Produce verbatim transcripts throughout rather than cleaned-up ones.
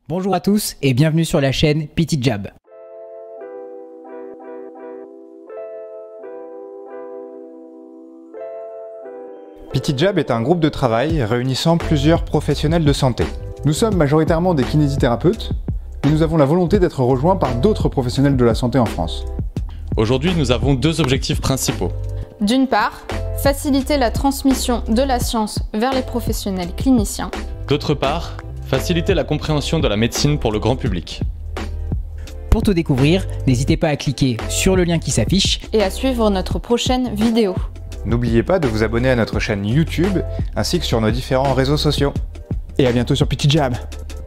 Bonjour à tous et bienvenue sur la chaîne P T Jab. P T Jab est un groupe de travail réunissant plusieurs professionnels de santé. Nous sommes majoritairement des kinésithérapeutes, mais nous avons la volonté d'être rejoints par d'autres professionnels de la santé en France. Aujourd'hui, nous avons deux objectifs principaux. D'une part, faciliter la transmission de la science vers les professionnels cliniciens. D'autre part, faciliter la compréhension de la médecine pour le grand public. Pour tout découvrir, n'hésitez pas à cliquer sur le lien qui s'affiche et à suivre notre prochaine vidéo. N'oubliez pas de vous abonner à notre chaîne YouTube ainsi que sur nos différents réseaux sociaux. Et à bientôt sur P T Jab.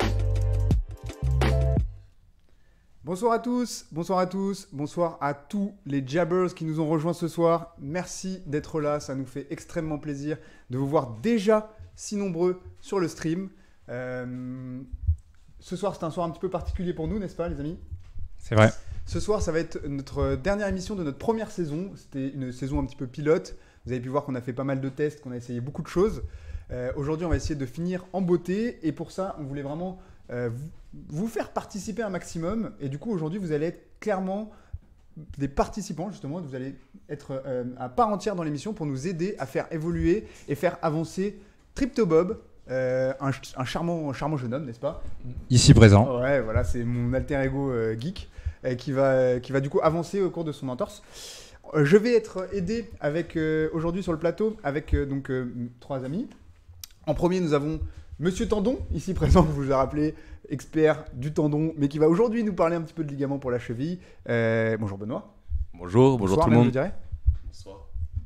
Bonsoir à tous, bonsoir à tous, bonsoir à tous les Jabbers qui nous ont rejoints ce soir. Merci d'être là, ça nous fait extrêmement plaisir de vous voir déjà si nombreux sur le stream. Euh, ce soir, c'est un soir un petit peu particulier pour nous, n'est-ce pas les amis? C'est vrai. Ce soir, ça va être notre dernière émission de notre première saison. C'était une saison un petit peu pilote. Vous avez pu voir qu'on a fait pas mal de tests, qu'on a essayé beaucoup de choses. Euh, Aujourd'hui, on va essayer de finir en beauté. Et pour ça, on voulait vraiment euh, vous faire participer un maximum. Et du coup, aujourd'hui, vous allez être clairement des participants, justement. Vous allez être euh, à part entière dans l'émission pour nous aider à faire évoluer et faire avancer TriptoBob. Euh, un, un, charmant, un charmant jeune homme, n'est-ce pas? Ici présent. Ouais, voilà, c'est mon alter ego euh, geek. Qui va, qui va du coup avancer au cours de son entorse. Je vais être aidé avec euh, aujourd'hui sur le plateau avec euh, donc euh, trois amis. En premier, nous avons Monsieur Tendon, ici présent, vous vous a rappelé, expert du tendon, mais qui va aujourd'hui nous parler un petit peu de ligament pour la cheville. Euh, bonjour Benoît. Bonjour, bonjour Bonsoir, tout le monde. Je dirais. Bonsoir.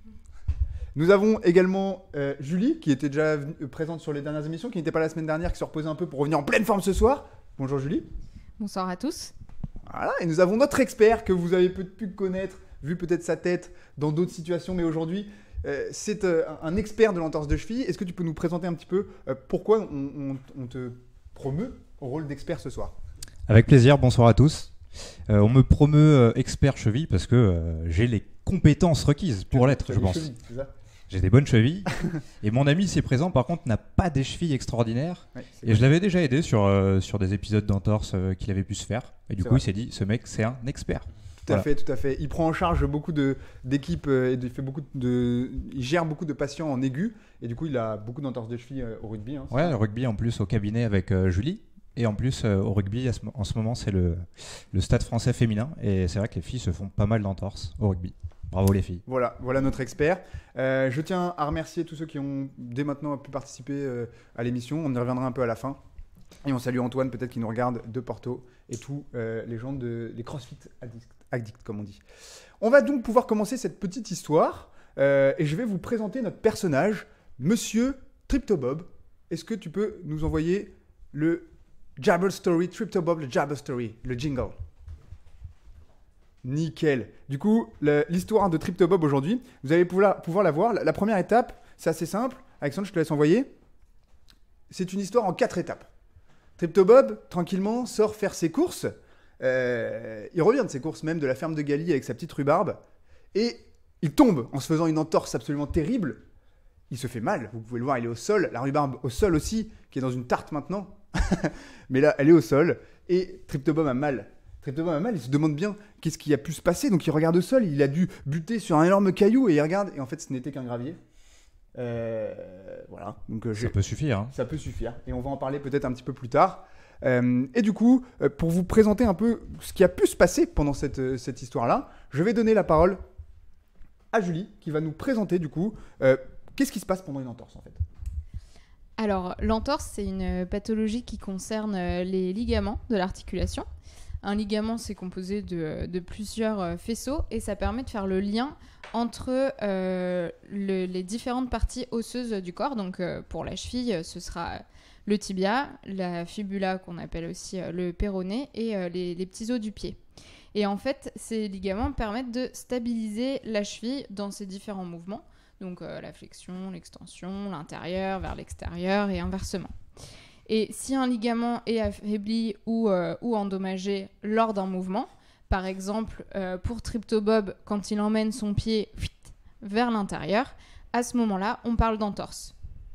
Nous avons également euh, Julie, qui était déjà présente sur les dernières émissions, qui n'était pas la semaine dernière, qui se reposait un peu pour revenir en pleine forme ce soir. Bonjour Julie. Bonsoir à tous. Voilà, et nous avons notre expert que vous avez peut-être pu connaître, vu peut-être sa tête dans d'autres situations, mais aujourd'hui, euh, c'est euh, un expert de l'entorse de cheville. Est-ce que tu peux nous présenter un petit peu euh, pourquoi on, on, on te promeut au rôle d'expert ce soir? Avec plaisir, bonsoir à tous. Euh, on me promeut euh, expert cheville parce que euh, j'ai les compétences requises pour l'être, je pense. Chevilles, c'est ça? J'ai des bonnes chevilles. Et mon ami ici présent, par contre, n'a pas des chevilles extraordinaires. Ouais, et je l'avais déjà aidé sur, euh, sur des épisodes d'entorse euh, qu'il avait pu se faire. Et du C'est coup, vrai. il s'est dit, ce mec, c'est un expert. Tout Voilà. à fait, tout à fait. Il prend en charge beaucoup de, d'équipes euh, et il, fait beaucoup de, il gère beaucoup de patients en aigu. Et du coup, il a beaucoup d'entorse de cheville euh, au rugby. Hein, c'est Ouais, ça le rugby en plus au cabinet avec euh, Julie. Et en plus, euh, au rugby, à ce- en ce moment, c'est le, le stade français féminin. Et c'est vrai que les filles se font pas mal d'entorse au rugby. Bravo les filles. Voilà, voilà notre expert. Euh, je tiens à remercier tous ceux qui ont dès maintenant pu participer euh, à l'émission. On y reviendra un peu à la fin. Et on salue Antoine, peut-être qui nous regarde de Porto, et tous euh, les gens de les CrossFit addicts, addicts, comme on dit. On va donc pouvoir commencer cette petite histoire, euh, et je vais vous présenter notre personnage, Monsieur TriptoBob. Est-ce que tu peux nous envoyer le Jabber Story, TriptoBob, le Jabber Story, le jingle? Nickel. Du coup, le- l'histoire de TriptoBob aujourd'hui, vous allez pouvoir, pouvoir la voir. La, la première étape, c'est assez simple. Alexandre, je te laisse envoyer. C'est une histoire en quatre étapes. TriptoBob, tranquillement, sort faire ses courses. Euh, il revient de ses courses même de la ferme de Galie avec sa petite rhubarbe. Et il tombe en se faisant une entorse absolument terrible. Il se fait mal. Vous pouvez le voir, il est au sol. La rhubarbe au sol aussi, qui est dans une tarte maintenant. Mais là, elle est au sol. Et TriptoBob a mal. TriptoBob a mal, il se demande bien qu'est-ce qui a pu se passer. Donc il regarde au sol, il a dû buter sur un énorme caillou et il regarde. Et en fait, ce n'était qu'un gravier. Euh, voilà. Donc, euh, Ça j'ai- peut suffire. Hein. ça peut suffire. Et on va en parler peut-être un petit peu plus tard. Euh, et du coup, euh, pour vous présenter un peu ce qui a pu se passer pendant cette, euh, cette histoire-là, je vais donner la parole à Julie qui va nous présenter du coup euh, qu'est-ce qui se passe pendant une entorse en fait. Alors, l'entorse, c'est une pathologie qui concerne euh, les ligaments de l'articulation. Un ligament, c'est composé de, de plusieurs euh, faisceaux et ça permet de faire le lien entre euh, le- les différentes parties osseuses du corps. Donc, euh, pour la cheville, ce sera le tibia, la fibula qu'on appelle aussi euh, le péroné et euh, les, les petits os du pied. Et en fait, ces ligaments permettent de stabiliser la cheville dans ses différents mouvements. Donc euh, la flexion, l'extension, l'intérieur vers l'extérieur et inversement. Et si un ligament est affaibli ou, euh, ou endommagé lors d'un mouvement, par exemple euh, pour TriptoBob, quand il emmène son pied vers l'intérieur, à ce moment-là, on parle d'entorse.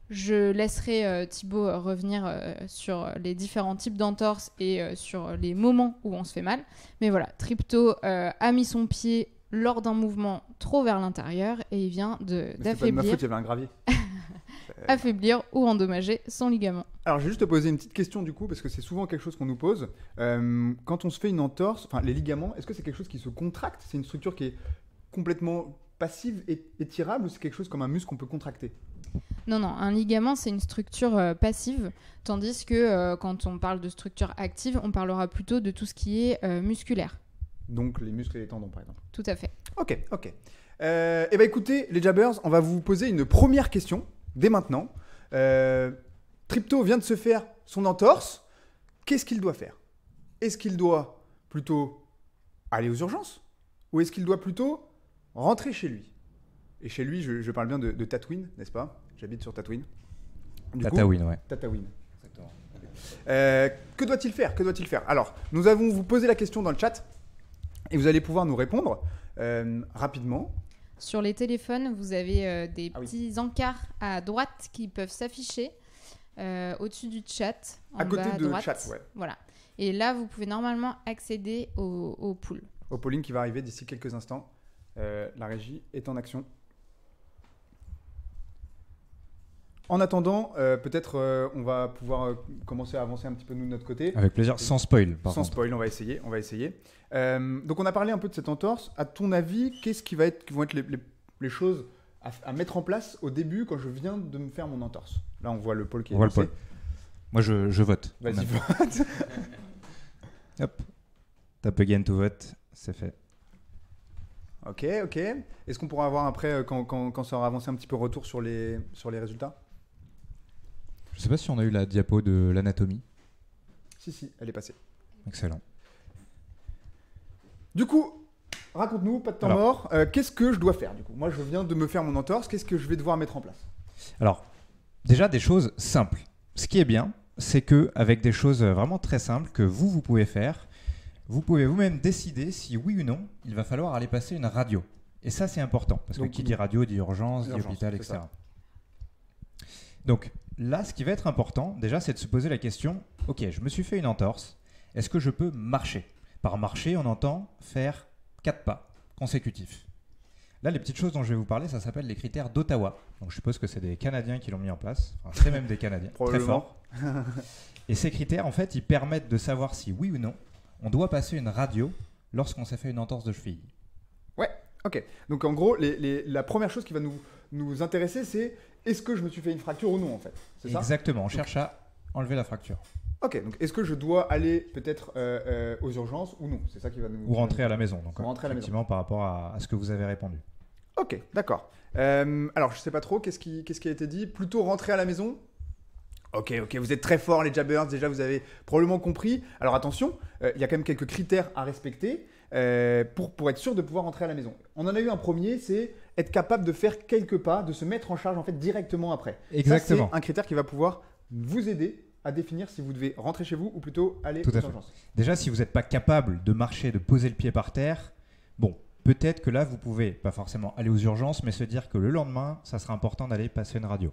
Je laisserai euh, Thibaut euh, revenir euh, sur les différents types d'entorses et euh, sur les moments où on se fait mal. Mais voilà, Tripto euh, a mis son pied lors d'un mouvement trop vers l'intérieur et il vient de, Mais c'est pas de ma d'affaiblir, faute, il y avait un gravier. affaiblir ou endommager son ligament. Alors, je vais juste te poser une petite question du coup, parce que c'est souvent quelque chose qu'on nous pose. Euh, quand on se fait une entorse, enfin les ligaments, est-ce que c'est quelque chose qui se contracte? C'est une structure qui est complètement passive et étirable ou c'est quelque chose comme un muscle qu'on peut contracter? Non, non, un ligament, c'est une structure euh, passive, tandis que euh, quand on parle de structure active, on parlera plutôt de tout ce qui est euh, musculaire. Donc les muscles et les tendons par exemple. Tout à fait. Ok, ok. Euh, et bah écoutez, les Jabbers, on va vous poser une première question dès maintenant. Euh, Tripto vient de se faire son entorse. Qu'est-ce qu'il doit faire? Est-ce qu'il doit plutôt aller aux urgences ou est-ce qu'il doit plutôt rentrer chez lui? Et chez lui, je, je parle bien de, de Tatooine, n'est-ce pas? J'habite sur Tatooine. Du coup- Tatooine, ouais. Tatooine. Exactement. Euh, que doit-il faire? Que doit-il faire? Alors, nous avons vous posé la question dans le chat et vous allez pouvoir nous répondre euh, rapidement. Sur les téléphones, vous avez euh, des Ah oui. petits encarts à droite qui peuvent s'afficher euh, au-dessus du chat. En À côté bas à de droite. chat, ouais. Voilà. Et là, vous pouvez normalement accéder au, au pool. Au polling qui va arriver d'ici quelques instants. Euh, la régie est en action. En attendant, euh, peut-être euh, on va pouvoir euh, commencer à avancer un petit peu nous de notre côté. Avec plaisir, sans spoil, par Sans contre. spoil, on va essayer. On va essayer. Euh, donc on a parlé un peu de cette entorse. À ton avis, qu'est-ce qui va être, qui vont être les, les- les choses à, à mettre en place au début quand je viens de me faire mon entorse? Là, on voit le pôle qui est On voit le lancé. pôle. Moi, je, je vote. Vas-y, Même. vote. Hop. Tape again to vote, c'est fait. Ok, ok. Est-ce qu'on pourra avoir après, euh, quand, quand, quand ça aura avancé un petit peu, retour sur les, sur les résultats? Je sais pas si on a eu la diapo de l'anatomie. Si, si, elle est passée. Excellent. Du coup, raconte-nous, pas de temps Alors. mort. euh, qu'est-ce que je dois faire du coup? Moi, je viens de me faire mon entorse. Qu'est-ce que je vais devoir mettre en place? Alors, déjà des choses simples. Ce qui est bien, c'est que avec des choses vraiment très simples que vous, vous pouvez faire, vous pouvez vous-même décider si oui ou non, il va falloir aller passer une radio. Et ça, c'est important, parce Donc, que qui dit radio dit urgence, dit urgence, hôpital, c'est et cetera. ça. Donc là, ce qui va être important, déjà, c'est de se poser la question, ok, je me suis fait une entorse, est-ce que je peux marcher? Par marcher, on entend faire quatre pas consécutifs. Là, les petites choses dont je vais vous parler, ça s'appelle les critères d'Ottawa. Donc je suppose que c'est des Canadiens qui l'ont mis en place, enfin, c'est même des Canadiens, très Probablement. forts. Et ces critères, en fait, ils permettent de savoir si oui ou non, on doit passer une radio lorsqu'on s'est fait une entorse de cheville. Ok. Donc en gros, les- les- la première chose qui va nous, nous intéresser, c'est est-ce que je me suis fait une fracture ou non en fait? C'est ça? Exactement, on cherche à enlever la fracture. Ok. Donc est-ce que je dois aller peut-être euh, euh, aux urgences ou non? C'est ça qui va nous. Ou rentrer à la maison, donc Ou rentrer à la maison. effectivement par rapport à, à ce que vous avez répondu. Ok, d'accord. Euh, alors je sais pas trop. Qu'est-ce qui, qu'est-ce qui a été dit? Plutôt rentrer à la maison? Ok, ok, vous êtes très forts les Jabbers, déjà vous avez probablement compris. Alors attention, euh, il y a quand même quelques critères à respecter euh, pour, pour être sûr de pouvoir rentrer à la maison. On en a eu un premier, c'est être capable de faire quelques pas, de se mettre en charge en fait directement après. Exactement. Ça, c'est un critère qui va pouvoir vous aider à définir si vous devez rentrer chez vous ou plutôt aller Tout aux à fait. urgences. Déjà, si vous n'êtes pas capable de marcher, de poser le pied par terre, bon, peut-être que là, vous pouvez pas forcément aller aux urgences, mais se dire que le lendemain, ça sera important d'aller passer une radio.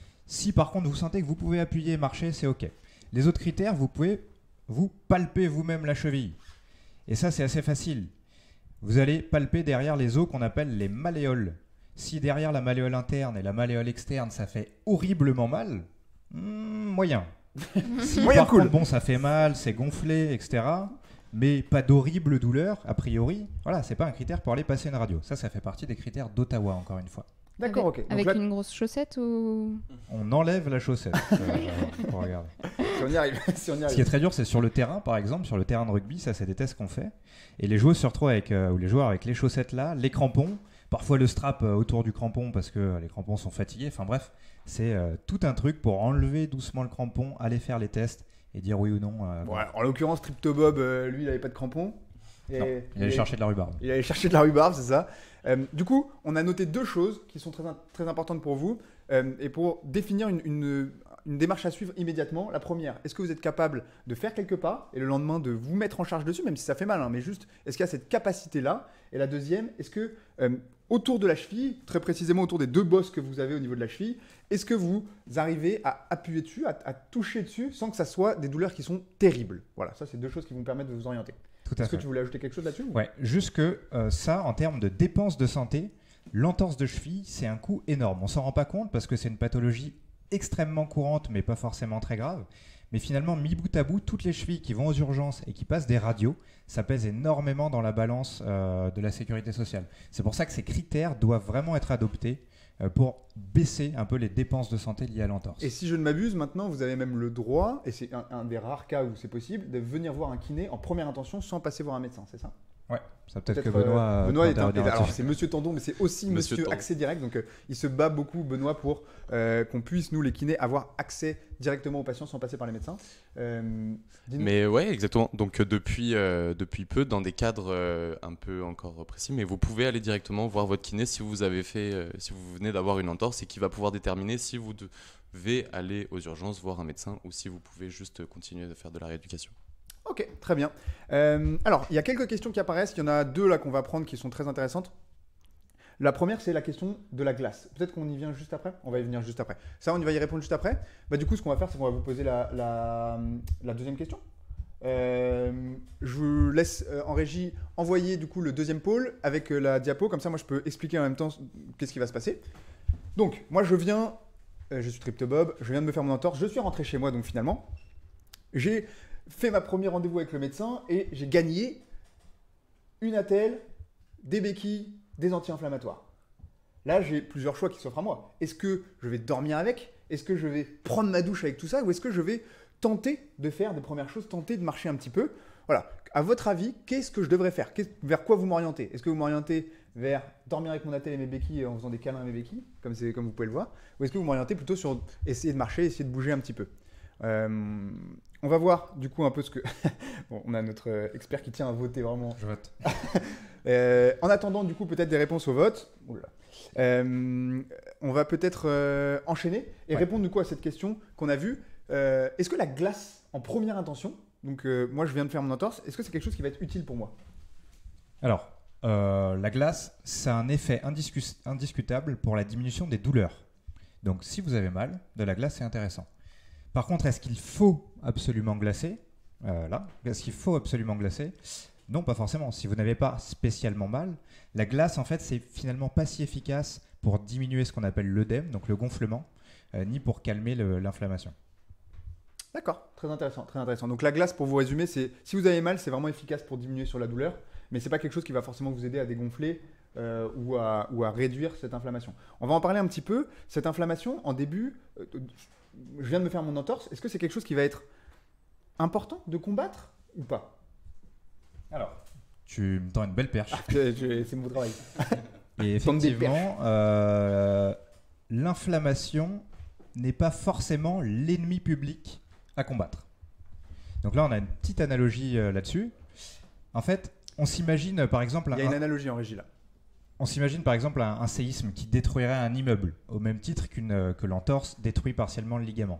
Si par contre, vous sentez que vous pouvez appuyer et marcher, c'est OK. Les autres critères, vous pouvez vous palper vous-même la cheville. Et ça, c'est assez facile. Vous allez palper derrière les os qu'on appelle les malléoles. Si derrière la malléole interne et la malléole externe, ça fait horriblement mal, hmm, moyen. Si Moyen par cool. contre, bon, ça fait mal, c'est gonflé, et cetera, mais pas d'horrible douleur, a priori, voilà, c'est pas un critère pour aller passer une radio. Ça, ça fait partie des critères d'Ottawa, encore une fois. D'accord, Avec, ok. Donc avec là, une grosse chaussette ou... On enlève la chaussette. euh, pour regarder. si on y arrive, si on y Ce qui est arrive. très dur, c'est sur le terrain, par exemple, sur le terrain de rugby, ça, c'est des tests qu'on fait. Et les joueurs se retrouvent avec, euh, ou les joueurs avec les chaussettes là, les crampons, parfois le strap euh, autour du crampon parce que euh, les crampons sont fatigués. Enfin bref, c'est euh, tout un truc pour enlever doucement le crampon, aller faire les tests et dire oui ou non. euh, Bon, alors, en l'occurrence, Tripto Bob, euh, lui, il avait pas de crampons. Et- non, il allait et- chercher de la rhubarbe. Il allait chercher de la rhubarbe, c'est ça. Euh, du coup, on a noté deux choses qui sont très, très importantes pour vous euh, et pour définir une, une, une démarche à suivre immédiatement. La première, est-ce que vous êtes capable de faire quelques pas et le lendemain de vous mettre en charge dessus, même si ça fait mal, hein, mais juste, est-ce qu'il y a cette capacité-là? Et la deuxième, est-ce que euh, autour de la cheville, très précisément autour des deux bosses que vous avez au niveau de la cheville, est-ce que vous arrivez à appuyer dessus, à, à toucher dessus, sans que ça soit des douleurs qui sont terribles? Voilà, ça c'est deux choses qui vont permettre de vous orienter. Tout à Est-ce que fait. tu voulais ajouter quelque chose là-dessus? Ouais, juste que euh, ça, en termes de dépenses de santé, l'entorse de cheville, c'est un coût énorme. On s'en rend pas compte parce que c'est une pathologie extrêmement courante, mais pas forcément très grave. Mais finalement, mis bout à bout, toutes les chevilles qui vont aux urgences et qui passent des radios, ça pèse énormément dans la balance euh, de la sécurité sociale. C'est pour ça que ces critères doivent vraiment être adoptés euh, pour baisser un peu les dépenses de santé liées à l'entorse. Et si je ne m'abuse, maintenant vous avez même le droit, et c'est un, un des rares cas où c'est possible, de venir voir un kiné en première intention sans passer voir un médecin, c'est ça? Ouais, ça peut-être, Peut-être, que Benoît, euh, euh, Benoît peut est un, intervenir alors là-dessus. c'est Monsieur Tandon, mais c'est aussi Monsieur Monsieur, Tandon. Accès Direct. Donc euh, il se bat beaucoup, Benoît, pour euh, qu'on puisse nous les kinés avoir accès directement aux patients sans passer par les médecins. Euh, dis-nous. Mais ouais, exactement. Donc euh, depuis, euh, depuis peu, dans des cadres euh, un peu encore précis, mais vous pouvez aller directement voir votre kiné si vous avez fait, euh, si vous venez d'avoir une entorse, et qui va pouvoir déterminer si vous devez aller aux urgences voir un médecin ou si vous pouvez juste continuer de faire de la rééducation. Ok, très bien. Euh, alors, il y a quelques questions qui apparaissent. Il y en a deux là qu'on va prendre qui sont très intéressantes. La première, c'est la question de la glace. Peut-être qu'on y vient juste après. On va y venir juste après. Ça, on y va y répondre juste après. Bah, du coup, ce qu'on va faire, c'est qu'on va vous poser la, la, la deuxième question. Euh, je vous laisse euh, en régie envoyer du coup le deuxième pôle avec euh, la diapo. Comme ça, moi, je peux expliquer en même temps qu'est-ce qui va se passer. Donc, moi, je viens, euh, je suis TriptoBob, je viens de me faire mon entorse. Je suis rentré chez moi, donc finalement, j'ai fait ma première rendez-vous avec le médecin et j'ai gagné une attelle, des béquilles, des anti-inflammatoires. Là, j'ai plusieurs choix qui s'offrent à moi. Est-ce que je vais dormir avec? Est-ce que je vais prendre ma douche avec tout ça? Ou est-ce que je vais tenter de faire des premières choses, tenter de marcher un petit peu? Voilà. À votre avis, qu'est-ce que je devrais faire? Qu'est-ce- Vers quoi vous m'orientez? Est-ce que vous m'orientez vers dormir avec mon attelle et mes béquilles en faisant des câlins à mes béquilles, comme, c'est, comme vous pouvez le voir? Ou est-ce que vous m'orientez plutôt sur essayer de marcher, essayer de bouger un petit peu? Euh, on va voir du coup un peu ce que... bon, on a notre euh, expert qui tient à voter vraiment. Je vote. Euh, en attendant du coup peut-être des réponses au vote, oula. Euh, on va peut-être euh, enchaîner et Ouais. répondre du coup à cette question qu'on a vue. Euh, est-ce que la glace en première intention, donc euh, moi je viens de faire mon entorse, est-ce que c'est quelque chose qui va être utile pour moi? Alors, euh, la glace, ça a un effet indiscus- indiscutable pour la diminution des douleurs. Donc, si vous avez mal, de la glace, c'est intéressant. Par contre, est-ce qu'il faut absolument glacer? Euh, Là, est-ce qu'il faut absolument glacer? Non, pas forcément. Si vous n'avez pas spécialement mal, la glace, en fait, c'est finalement pas si efficace pour diminuer ce qu'on appelle l'œdème, donc le gonflement, euh, ni pour calmer le- l'inflammation. D'accord, très intéressant, très intéressant. Donc la glace, pour vous résumer, c'est si vous avez mal, c'est vraiment efficace pour diminuer sur la douleur, mais c'est pas quelque chose qui va forcément vous aider à dégonfler euh, ou, à, ou à réduire cette inflammation. On va en parler un petit peu. Cette inflammation, en début, euh, je viens de me faire mon entorse. Est-ce que c'est quelque chose qui va être important de combattre ou pas? Alors, tu me tends une belle perche. Je- je- C'est mon travail. Et Tente des effectivement, euh, l'inflammation n'est pas forcément l'ennemi public à combattre. Donc là, on a une petite analogie euh, là-dessus. En fait, on s'imagine euh, par exemple Il y a une un, analogie en régie là. on s'imagine par exemple un, un séisme qui détruirait un immeuble, au même titre qu'une, euh, que l'entorse détruit partiellement le ligament.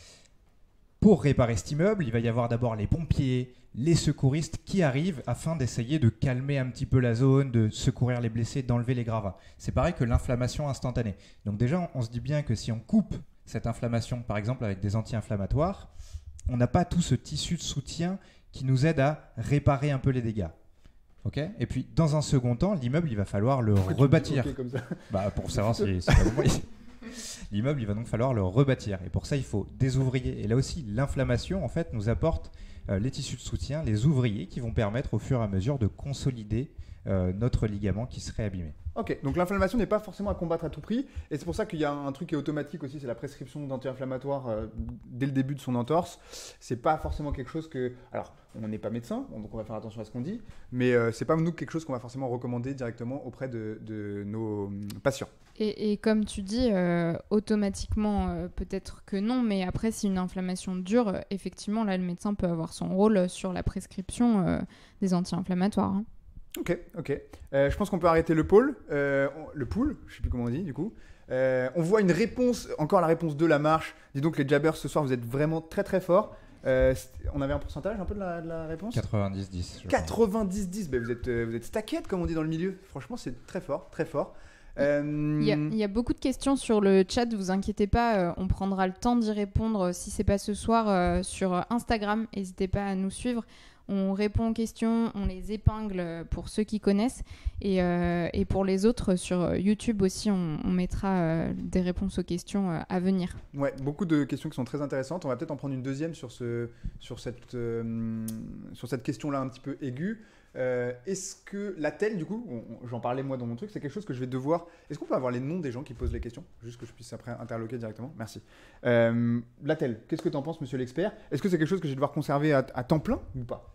Pour réparer cet immeuble, il va y avoir d'abord les pompiers, les secouristes qui arrivent afin d'essayer de calmer un petit peu la zone, de secourir les blessés, d'enlever les gravats. C'est pareil que l'inflammation instantanée. Donc déjà, on se dit bien que si on coupe cette inflammation, par exemple avec des anti-inflammatoires, on n'a pas tout ce tissu de soutien qui nous aide à réparer un peu les dégâts. Ok ? Et puis, dans un second temps, l'immeuble, il va falloir le Pourquoi tu me dis rebâtir. ok comme ça? Bah, pour savoir si c'est pas bon. L'immeuble, il va donc falloir le rebâtir. Et pour ça, il faut des ouvriers. Et là aussi, l'inflammation, en fait, nous apporte euh, les tissus de soutien, les ouvriers qui vont permettre au fur et à mesure de consolider euh, notre ligament qui serait abîmé. Ok, donc l'inflammation n'est pas forcément à combattre à tout prix, et c'est pour ça qu'il y a un truc qui est automatique aussi, c'est la prescription d'anti-inflammatoires euh, dès le début de son entorse. C'est pas forcément quelque chose que, alors on n'est pas médecin, donc on va faire attention à ce qu'on dit, mais euh, c'est pas nous quelque chose qu'on va forcément recommander directement auprès de, de nos hum, patients. Et, et comme tu dis, euh, automatiquement, euh, peut-être que non, mais après, si une inflammation dure, euh, effectivement, là, le médecin peut avoir son rôle sur la prescription euh, des anti-inflammatoires. Hein. Ok, ok. Euh, je pense qu'on peut arrêter le pôle, euh, on- le pool, je sais plus comment on dit du coup. Euh, on voit une réponse, encore la réponse de la marche. Dis donc les jabbers ce soir, vous êtes vraiment très très forts. Euh, on avait un pourcentage un peu de la, de la réponse quatre-vingt-dix dix. quatre-vingt-dix dix, bah vous êtes, euh, vous êtes stacked comme on dit dans le milieu. Franchement, c'est très fort, très fort. Euh... Il y, a, il y a beaucoup de questions sur le chat, vous inquiétez pas, euh, on prendra le temps d'y répondre euh, si c'est pas ce soir euh, sur Instagram. N'hésitez pas à nous suivre. On répond aux questions, on les épingle pour ceux qui connaissent et, euh, et pour les autres sur YouTube aussi, on, on mettra euh, des réponses aux questions euh, à venir. Ouais, beaucoup de questions qui sont très intéressantes. On va peut-être en prendre une deuxième sur, ce, sur cette, euh, sur cette question-là un petit peu aiguë. Euh, est-ce que la telle, du coup, on, on, j'en parlais moi dans mon truc, c'est quelque chose que je vais devoir... Est-ce qu'on peut avoir les noms des gens qui posent les questions? Juste que je puisse après interloquer directement. Merci. Euh, la telle, qu'est-ce que tu en penses, monsieur l'expert? Est-ce que c'est quelque chose que je vais devoir conserver à, à temps plein ou pas?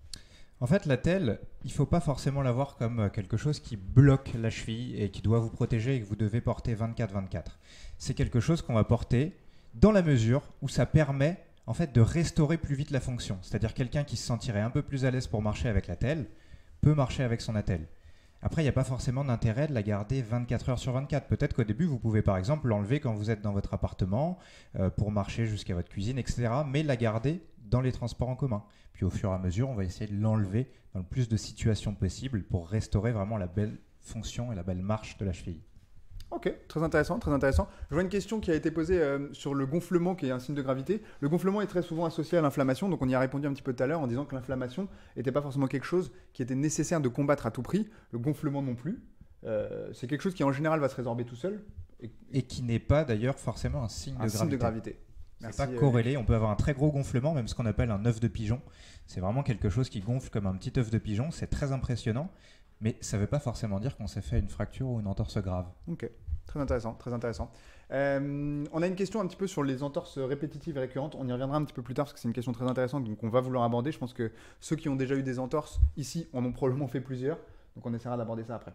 En fait, la telle, il ne faut pas forcément la voir comme quelque chose qui bloque la cheville et qui doit vous protéger et que vous devez porter vingt-quatre vingt-quatre. C'est quelque chose qu'on va porter dans la mesure où ça permet en fait de restaurer plus vite la fonction. C'est-à-dire quelqu'un qui se sentirait un peu plus à l'aise pour marcher avec la telle peut marcher avec son attelle. Après, il n'y a pas forcément d'intérêt de la garder vingt-quatre heures sur vingt-quatre. Peut-être qu'au début, vous pouvez par exemple l'enlever quand vous êtes dans votre appartement euh, pour marcher jusqu'à votre cuisine, et cetera. Mais la garder dans les transports en commun. Puis au fur et à mesure, on va essayer de l'enlever dans le plus de situations possibles pour restaurer vraiment la belle fonction et la belle marche de la cheville. Ok, très intéressant, très intéressant. Je vois une question qui a été posée euh, sur le gonflement, qui est un signe de gravité. Le gonflement est très souvent associé à l'inflammation, donc on y a répondu un petit peu tout à l'heure en disant que l'inflammation n'était pas forcément quelque chose qui était nécessaire de combattre à tout prix. Le gonflement non plus. Euh, c'est quelque chose qui en général va se résorber tout seul. Et, et qui n'est pas d'ailleurs forcément un signe, un de, signe gravité. de gravité. C'est Merci, pas corrélé, on peut avoir un très gros gonflement, même ce qu'on appelle un œuf de pigeon. C'est vraiment quelque chose qui gonfle comme un petit œuf de pigeon, c'est très impressionnant, mais ça ne veut pas forcément dire qu'on s'est fait une fracture ou une entorse grave. Ok, très intéressant, très intéressant. Euh, on a une question un petit peu sur les entorses répétitives et récurrentes, on y reviendra un petit peu plus tard parce que c'est une question très intéressante, donc on va vouloir aborder. Je pense que ceux qui ont déjà eu des entorses ici en ont probablement fait plusieurs, donc on essaiera d'aborder ça après.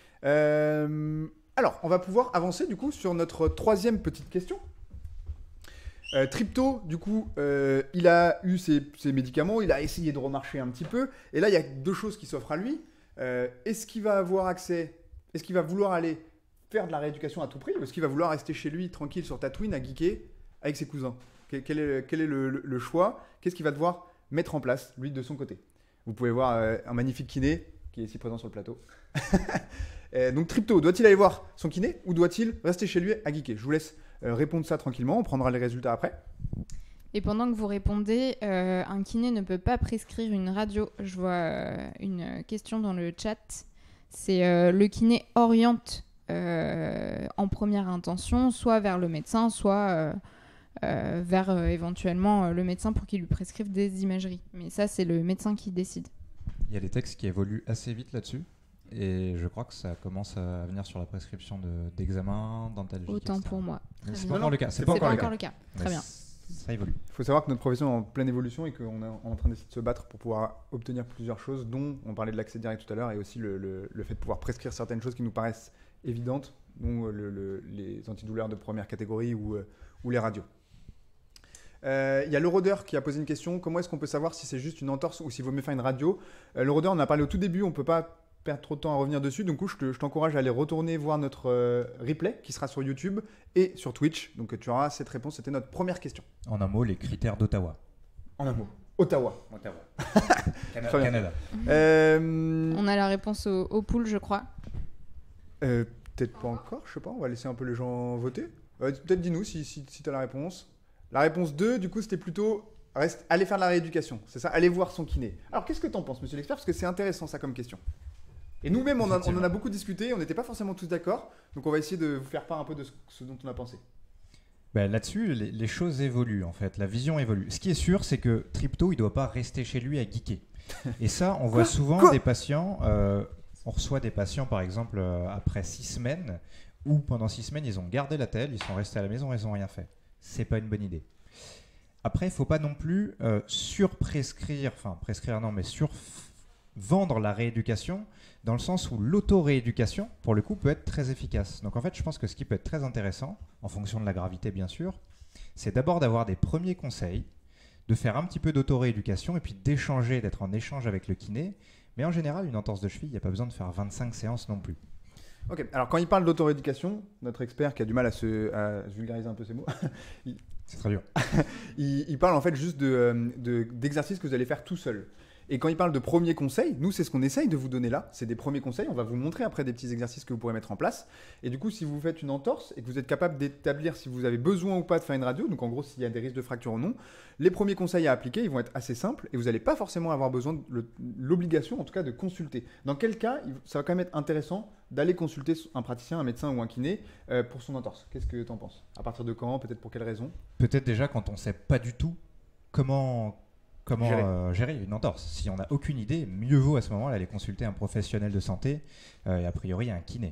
Euh, alors, on va pouvoir avancer du coup sur notre troisième petite question. Euh, Tripto, du coup, euh, il a eu ses, ses médicaments, il a essayé de remarcher un petit peu, et là, il y a deux choses qui s'offrent à lui. Euh, est-ce qu'il va avoir accès, est-ce qu'il va vouloir aller faire de la rééducation à tout prix, ou est-ce qu'il va vouloir rester chez lui, tranquille, sur Tatooine, à geeker avec ses cousins? Quel, quel est, quel est le, le, le choix? Qu'est-ce qu'il va devoir mettre en place, lui, de son côté? Vous pouvez voir euh, un magnifique kiné, qui est ici présent sur le plateau. euh, donc, Tripto, doit-il aller voir son kiné, ou doit-il rester chez lui à geeker? Je vous laisse Euh, répondre ça tranquillement, on prendra les résultats après. Et pendant que vous répondez, euh, un kiné ne peut pas prescrire une radio. Je vois euh, une question dans le chat. C'est euh, le kiné oriente euh, en première intention, soit vers le médecin, soit euh, euh, vers euh, éventuellement euh, le médecin pour qu'il lui prescrive des imageries. Mais ça, c'est le médecin qui décide. Il y a des textes qui évoluent assez vite là-dessus. Et je crois que ça commence à venir sur la prescription de, d'examens dentalgiques. Autant et cetera. pour moi. Mais c'est bien. pas encore le cas. C'est C'est pas pas encore le encore cas. le cas. Mais Très bien. Ça évolue. Il faut savoir que notre profession est en pleine évolution et qu'on est en train d'essayer de se battre pour pouvoir obtenir plusieurs choses, dont on parlait de l'accès direct tout à l'heure, et aussi le, le, le fait de pouvoir prescrire certaines choses qui nous paraissent évidentes, dont le, le, les antidouleurs de première catégorie ou, euh, ou les radios. Il euh, y a l'Eurodeur qui a posé une question. Comment est-ce qu'on peut savoir si c'est juste une entorse ou s'il vaut mieux faire une radio? euh, L'Eurodeur, on en a parlé au tout début, on ne peut pas perdre trop de temps à revenir dessus. Donc, je, te, je t'encourage à aller retourner voir notre euh, replay qui sera sur YouTube et sur Twitch. Donc, tu auras cette réponse. C'était notre première question. En un mot, les critères d'Ottawa. En un mot. Ottawa. Ottawa. Très bien. Canada. Euh, On a la réponse au, au pool, je crois. euh, peut-être pas encore, je sais pas. On va laisser un peu les gens voter. Euh, peut-être dis-nous si, si, si tu as la réponse. La réponse deux, du coup, c'était plutôt reste, aller faire de la rééducation. C'est ça, aller voir son kiné. Alors, qu'est-ce que tu en penses, monsieur l'expert? Parce que c'est intéressant, ça, comme question. Et nous-mêmes, on, a- on en a beaucoup discuté, on n'était pas forcément tous d'accord. Donc, on va essayer de vous faire part un peu de ce, ce dont on a pensé. Ben, là-dessus, les, les choses évoluent en fait, la vision évolue. Ce qui est sûr, c'est que Tripto, il ne doit pas rester chez lui à geeker. Et ça, on voit Quoi souvent Quoi des patients, euh, on reçoit des patients par exemple euh, après six semaines, où pendant six semaines, ils ont gardé la telle, ils sont restés à la maison, ils n'ont rien fait. C'est pas une bonne idée. Après, il ne faut pas non plus euh, surprescrire, enfin prescrire non, mais survendre la rééducation, dans le sens où l'auto-rééducation, pour le coup, peut être très efficace. Donc en fait, je pense que ce qui peut être très intéressant, en fonction de la gravité bien sûr, c'est d'abord d'avoir des premiers conseils, de faire un petit peu d'auto-rééducation et puis d'échanger, d'être en échange avec le kiné. Mais en général, une entorse de cheville, il n'y a pas besoin de faire vingt-cinq séances non plus. Ok, alors quand il parle d'auto-rééducation, notre expert qui a du mal à se, à se vulgariser un peu ces mots, il, C'est très dur. il, il parle en fait juste de, euh, de- d'exercices que vous allez faire tout seul. Et quand il parle de premiers conseils, nous, c'est ce qu'on essaye de vous donner là. C'est des premiers conseils. On va vous montrer après des petits exercices que vous pourrez mettre en place. Et du coup, si vous faites une entorse et que vous êtes capable d'établir si vous avez besoin ou pas de faire une radio, donc en gros, s'il y a des risques de fracture ou non, les premiers conseils à appliquer, ils vont être assez simples et vous n'allez pas forcément avoir besoin de le- l'obligation, en tout cas, de consulter. Dans quel cas, il- ça va quand même être intéressant d'aller consulter un praticien, un médecin ou un kiné euh, pour son entorse. Qu'est-ce que tu en penses? À partir de quand? Peut-être pour quelle raison? Peut-être déjà quand on ne sait pas du tout comment, comment Gérer. euh, gérer une entorse. Si on n'a aucune idée, mieux vaut à ce moment-là aller consulter un professionnel de santé euh, et a priori un kiné.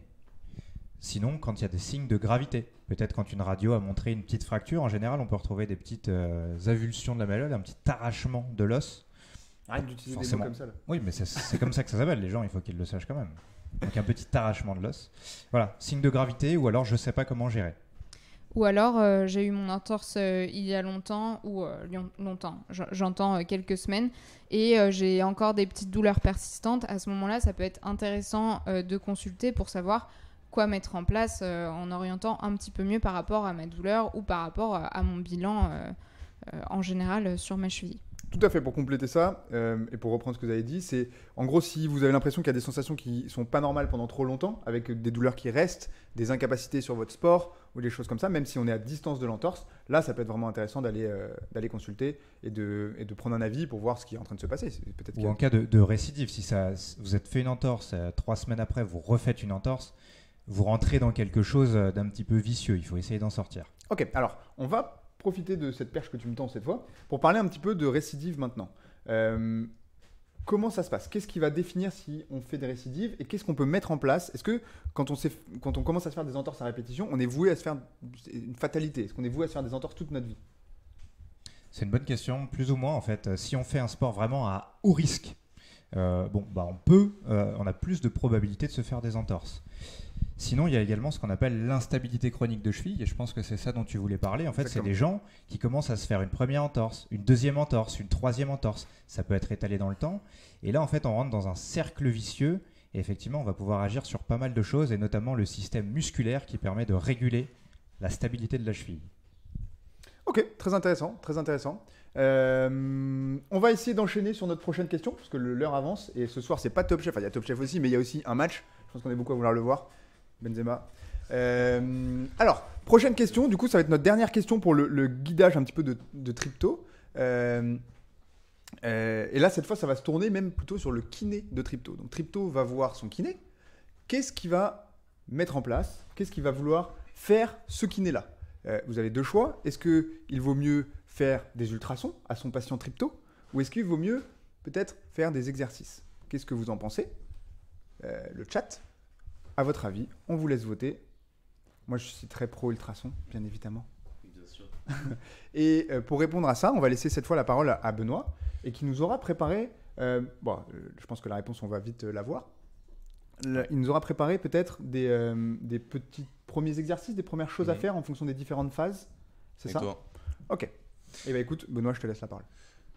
Sinon, quand il y a des signes de gravité, peut-être quand une radio a montré une petite fracture, en général on peut retrouver des petites euh, avulsions de la malléole, un petit arrachement de l'os. Arrête d'utiliser des mots Forcément. comme ça là. Oui, mais c'est- c'est comme ça que ça s'appelle, les gens, il faut qu'ils le sachent quand même. Donc un petit arrachement de l'os. Voilà, signe de gravité ou alors je ne sais pas comment gérer. Ou alors, euh, j'ai eu mon entorse euh, il y a longtemps, ou euh, lion- longtemps, j- j'entends euh, quelques semaines, et euh, j'ai encore des petites douleurs persistantes. À ce moment-là, ça peut être intéressant euh, de consulter pour savoir quoi mettre en place euh, en orientant un petit peu mieux par rapport à ma douleur ou par rapport à, à mon bilan euh, euh, en général euh, sur ma cheville. Tout à fait, pour compléter ça, euh, et pour reprendre ce que vous avez dit, c'est en gros si vous avez l'impression qu'il y a des sensations qui sont pas normales pendant trop longtemps, avec des douleurs qui restent, des incapacités sur votre sport ou des choses comme ça, même si on est à distance de l'entorse, là ça peut être vraiment intéressant d'aller euh, d'aller consulter et de, et de prendre un avis pour voir ce qui est en train de se passer. C'est peut-être qu'il y Ou a- en cas de, de récidive, si ça, vous êtes fait une entorse, euh, trois semaines après vous refaites une entorse, vous rentrez dans quelque chose euh, d'un petit peu vicieux, il faut essayer d'en sortir. Ok, alors on va profiter de cette perche que tu me tends cette fois pour parler un petit peu de récidive maintenant. Euh, comment ça se passe? Qu'est-ce qui va définir si on fait des récidives et qu'est-ce qu'on peut mettre en place? Est-ce que quand on, s'est- quand on commence à se faire des entorses à répétition, on est voué à se faire une fatalité? Est-ce qu'on est voué à se faire des entorses toute notre vie? C'est une bonne question, plus ou moins en fait. Si on fait un sport vraiment à haut risque, euh, bon, bah on peut, euh, on a plus de probabilité de se faire des entorses. Sinon, il y a également ce qu'on appelle l'instabilité chronique de cheville, et je pense que c'est ça dont tu voulais parler. En fait, c'est Exactement. des gens qui commencent à se faire une première entorse, une deuxième entorse, une troisième entorse. Ça peut être étalé dans le temps. Et là, en fait, on rentre dans un cercle vicieux. Et effectivement, on va pouvoir agir sur pas mal de choses, et notamment le système musculaire qui permet de réguler la stabilité de la cheville. Ok, très intéressant, très intéressant. Euh, on va essayer d'enchaîner sur notre prochaine question parce que le- l'heure avance et ce soir c'est pas Top Chef, enfin il y a Top Chef aussi, mais il y a aussi un match. Je pense qu'on est beaucoup à vouloir le voir. Benzema. Euh, alors, prochaine question. Du coup, ça va être notre dernière question pour le, le guidage un petit peu de, de Tripto. Euh, euh, et là, cette fois, ça va se tourner même plutôt sur le kiné de Tripto. Donc, Tripto va voir son kiné. Qu'est-ce qu'il va mettre en place? Qu'est-ce qu'il va vouloir faire ce kiné-là? Euh, vous avez deux choix. Est-ce qu'il vaut mieux faire des ultrasons à son patient Tripto ou est-ce qu'il vaut mieux peut-être faire des exercices? Qu'est-ce que vous en pensez? Euh, Le chat, à votre avis, on vous laisse voter. Moi, je suis très pro ultrason, bien évidemment. Bien sûr. Et euh, pour répondre à ça, on va laisser cette fois la parole à, à Benoît et qui nous aura préparé. euh, bon, euh, je pense que la réponse, on va vite euh, la voir. Le- il nous aura préparé peut-être des, euh, des petits premiers exercices, des premières choses à Mhm. faire en fonction des différentes phases. C'est Et ça? toi Ok. Eh bien, écoute, Benoît, je te laisse la parole.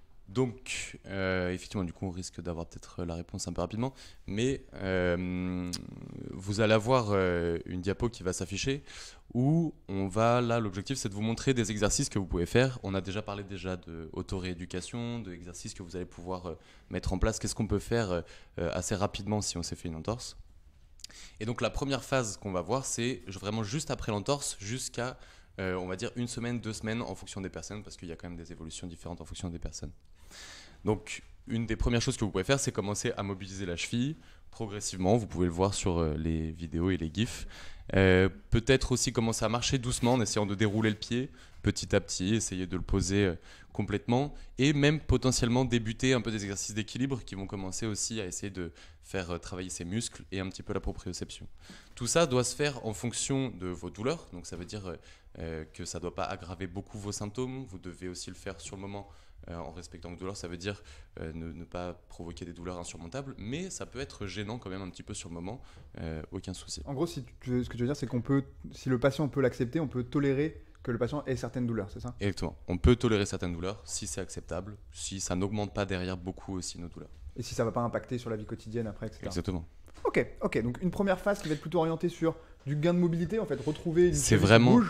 Donc, euh, effectivement, du coup, on risque d'avoir peut-être la réponse un peu rapidement, mais euh, vous allez avoir euh, une diapo qui va s'afficher où on va, là, l'objectif, c'est de vous montrer des exercices que vous pouvez faire. On a déjà parlé déjà de auto-rééducation, d'exercices que vous allez pouvoir euh, mettre en place. Qu'est-ce qu'on peut faire euh, assez rapidement si on s'est fait une entorse? Et donc, la première phase qu'on va voir, c'est vraiment juste après l'entorse, jusqu'à Euh, on va dire une semaine, deux semaines en fonction des personnes, parce qu'il y a quand même des évolutions différentes en fonction des personnes. Donc, une des premières choses que vous pouvez faire, c'est commencer à mobiliser la cheville progressivement. Vous pouvez le voir sur euh, les vidéos et les gifs. Euh, peut-être aussi commencer à marcher doucement en essayant de dérouler le pied petit à petit, essayer de le poser euh, complètement, et même potentiellement débuter un peu des exercices d'équilibre qui vont commencer aussi à essayer de faire euh, travailler ses muscles et un petit peu la proprioception. Tout ça doit se faire en fonction de vos douleurs, donc ça veut dire euh, euh, que ça ne doit pas aggraver beaucoup vos symptômes. Vous devez aussi le faire sur le moment euh, en respectant vos douleurs. Ça veut dire euh, ne, ne pas provoquer des douleurs insurmontables, mais ça peut être gênant quand même un petit peu sur le moment, euh, aucun souci. En gros, si tu, ce que tu veux dire, c'est qu'on peut, si le patient peut l'accepter, on peut tolérer que le patient ait certaines douleurs, c'est ça? Exactement. On peut tolérer certaines douleurs si c'est acceptable, si ça n'augmente pas derrière beaucoup aussi nos douleurs. Et si ça ne va pas impacter sur la vie quotidienne après, et cetera. Exactement. Ok, ok. Donc une première phase qui va être plutôt orientée sur du gain de mobilité, en fait, retrouver une C'est cheville qui vraiment- bouge.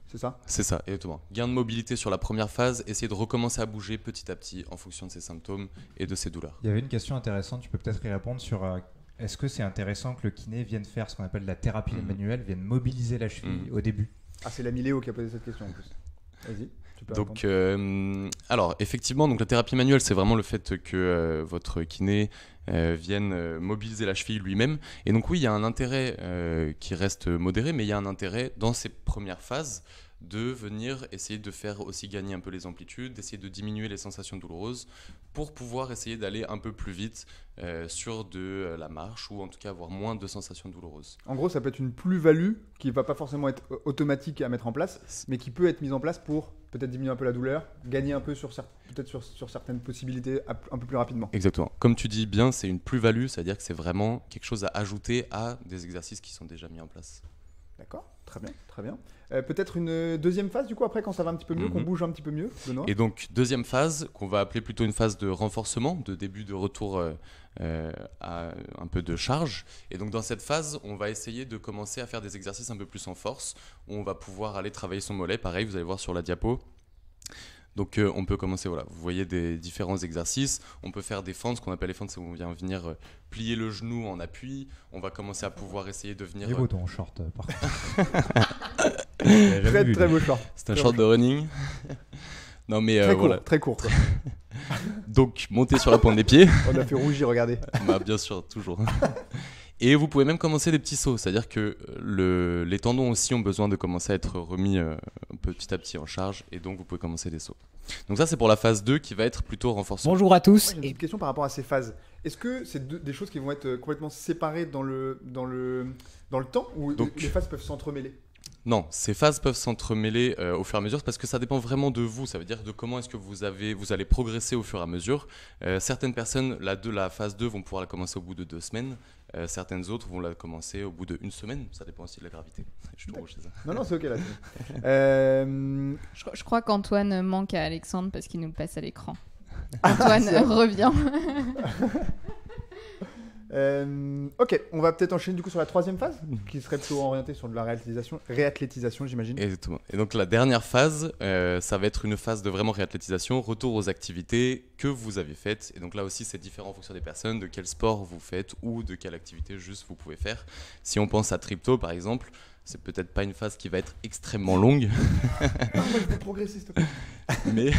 c'est ça? C'est ça, exactement. Gain de mobilité sur la première phase, essayer de recommencer à bouger petit à petit en fonction de ses symptômes et de ses douleurs. Il y avait une question intéressante, tu peux peut-être y répondre sur euh, est-ce que c'est intéressant que le kiné vienne faire ce qu'on appelle la thérapie Mhm. manuelle, vienne mobiliser la cheville Mhm. au début? Ah, c'est l'ami Léo qui a posé cette question en plus. Vas-y, tu peux Donc, répondre. euh, alors effectivement, donc la thérapie manuelle, c'est vraiment le fait que euh, votre kiné euh, vienne euh, mobiliser la cheville lui-même. Et donc oui, il y a un intérêt euh, qui reste modéré, mais il y a un intérêt dans ces premières phases de venir essayer de faire aussi gagner un peu les amplitudes, d'essayer de diminuer les sensations douloureuses pour pouvoir essayer d'aller un peu plus vite euh, sur de euh, la marche ou en tout cas avoir moins de sensations douloureuses. En gros, ça peut être une plus-value qui va pas forcément être euh, automatique à mettre en place, mais qui peut être mise en place pour peut-être diminuer un peu la douleur, gagner un peu sur cer- peut-être sur, sur certaines possibilités ap- un peu plus rapidement. Exactement. Comme tu dis bien, c'est une plus-value, c'est-à-dire que c'est vraiment quelque chose à ajouter à des exercices qui sont déjà mis en place. D'accord, très bien, très bien. Euh, peut-être une deuxième phase du coup après quand ça va un petit peu mieux, Mhm. qu'on bouge un petit peu mieux, Benoît. Et donc, deuxième phase, qu'on va appeler plutôt une phase de renforcement, de début de retour euh, euh, à un peu de charge. Et donc, dans cette phase, on va essayer de commencer à faire des exercices un peu plus en force, où on va pouvoir aller travailler son mollet. Pareil, vous allez voir sur la diapo. Donc, euh, on peut commencer, voilà, vous voyez des différents exercices. On peut faire des fentes, ce qu'on appelle les fentes, c'est où on vient venir euh, plier le genou en appui. On va commencer à pouvoir essayer de venir... Il est beau ton short, euh, par contre. J'avais jamais Très vu, très lui. beau short. C'est un Très short de running. Non, mais euh, Très court, voilà. très court. quoi. Donc, monter sur la pointe des pieds. On a fait rougir, regardez. Bah, bien sûr, toujours. Et vous pouvez même commencer des petits sauts, c'est-à-dire que le, les tendons aussi ont besoin de commencer à être remis euh, petit à petit en charge, et donc vous pouvez commencer des sauts. Donc ça, c'est pour la phase deux qui va être plutôt renforcement. Bonjour à tous. Moi, j'ai une Et petite question par rapport à ces phases. Est-ce que c'est deux- des choses qui vont être euh, complètement séparées dans le, dans le, dans le temps ou Donc- les phases peuvent s'entremêler? Non, ces phases peuvent s'entremêler euh, au fur et à mesure parce que ça dépend vraiment de vous. Ça veut dire de comment est-ce que vous, avez, vous allez progresser au fur et à mesure. Euh, certaines personnes, la, de, la phase deux, vont pouvoir la commencer au bout de deux semaines. Euh, certaines autres vont la commencer au bout d'une semaine. Ça dépend aussi de la gravité. Je suis trop rouge, c'est ça. Non, non, c'est ok là. c'est bon. Euh, Je, je crois qu'Antoine manque à Alexandre parce qu'il nous le passe à l'écran. Antoine revient. euh, ok, on va peut-être enchaîner du coup sur la troisième phase, qui serait plutôt orientée sur de la réathlétisation, réathlétisation j'imagine. Exactement. Et donc la dernière phase, euh, ça va être une phase de vraiment réathlétisation, retour aux activités que vous avez faites. Et donc là aussi, c'est différent en fonction des personnes, de quel sport vous faites ou de quelle activité juste vous pouvez faire. Si on pense à Tripto par exemple, c'est peut-être pas une phase qui va être extrêmement longue, Ah, moi, je veux progresser, s'il te plaît. mais,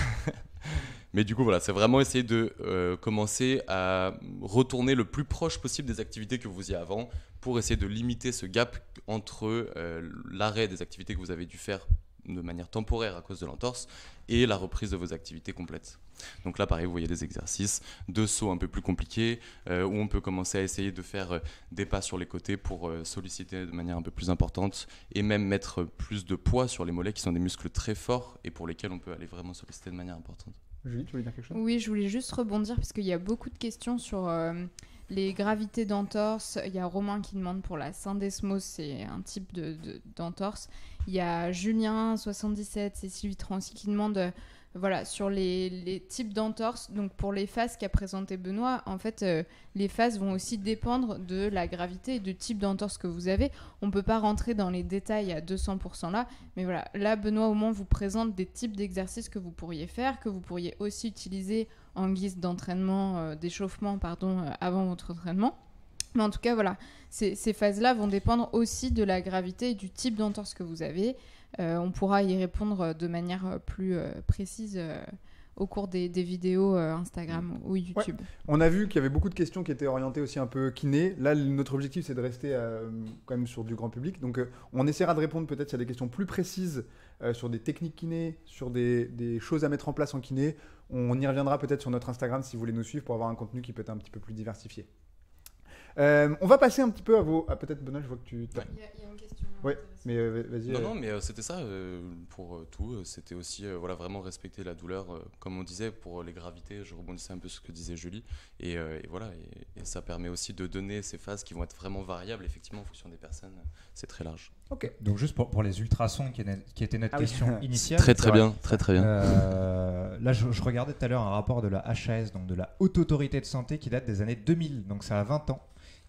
mais du coup voilà, c'est vraiment essayer de euh, commencer à retourner le plus proche possible des activités que vous faisiez avant pour essayer de limiter ce gap entre euh, l'arrêt des activités que vous avez dû faire de manière temporaire à cause de l'entorse et la reprise de vos activités complètes. Donc là, pareil, vous voyez des exercices de sauts un peu plus compliqués euh, où on peut commencer à essayer de faire euh, des pas sur les côtés pour euh, solliciter de manière un peu plus importante et même mettre plus de poids sur les mollets qui sont des muscles très forts et pour lesquels on peut aller vraiment solliciter de manière importante. Julie, tu voulais dire quelque chose? Oui, je voulais juste rebondir parce qu'il y a beaucoup de questions sur euh, les gravités d'entorse. Il y a Romain qui demande pour la syndesmose, c'est un type de, de- d'entorse. Il y a Julien soixante-dix-sept, Cécile Vitran aussi qui demande euh, voilà, sur les, les types d'entorse. Donc pour les phases qu'a présenté Benoît, en fait, euh, les phases vont aussi dépendre de la gravité et du type d'entorse que vous avez. On ne peut pas rentrer dans les détails à deux cents pour cent là, mais voilà, là Benoît au moins vous présente des types d'exercices que vous pourriez faire, que vous pourriez aussi utiliser en guise d'entraînement, euh, d'échauffement pardon, euh, avant votre entraînement. Mais en tout cas, voilà, ces, ces phases-là vont dépendre aussi de la gravité et du type d'entorse que vous avez. Euh, on pourra y répondre de manière euh, plus euh, précise euh, au cours des, des vidéos euh, Instagram ou YouTube. On a vu qu'il y avait beaucoup de questions qui étaient orientées aussi un peu kiné. Là, le- notre objectif, c'est de rester euh, quand même sur du grand public. Donc, euh, on essaiera de répondre peut-être à des questions plus précises euh, sur des techniques kiné, sur des, des choses à mettre en place en kiné. On y reviendra peut-être sur notre Instagram si vous voulez nous suivre pour avoir un contenu qui peut être un petit peu plus diversifié. Euh, on va passer un petit peu à vos... Ah, peut-être, Benoît, je vois que tu... t'as- Il y, a- il y a une question. Ouais, mais euh, vas-y. Non, euh, non, mais euh, c'était ça euh, pour euh, tout. Euh, C'était aussi euh, voilà, vraiment respecter la douleur. Euh, comme on disait, pour les gravités, je rebondissais un peu sur ce que disait Julie. Et, euh, et voilà, et, et ça permet aussi de donner ces phases qui vont être vraiment variables, effectivement, en fonction des personnes. C'est très large. Ok. Donc juste pour, pour les ultrasons qui, est- qui était notre Ah oui. question initiale. Très, très c'est bien, très, très bien. Euh, là, je, je regardais tout à l'heure un rapport de la H A S, donc de la Haute Autorité de Santé, qui date des années deux mille, donc ça a vingt ans,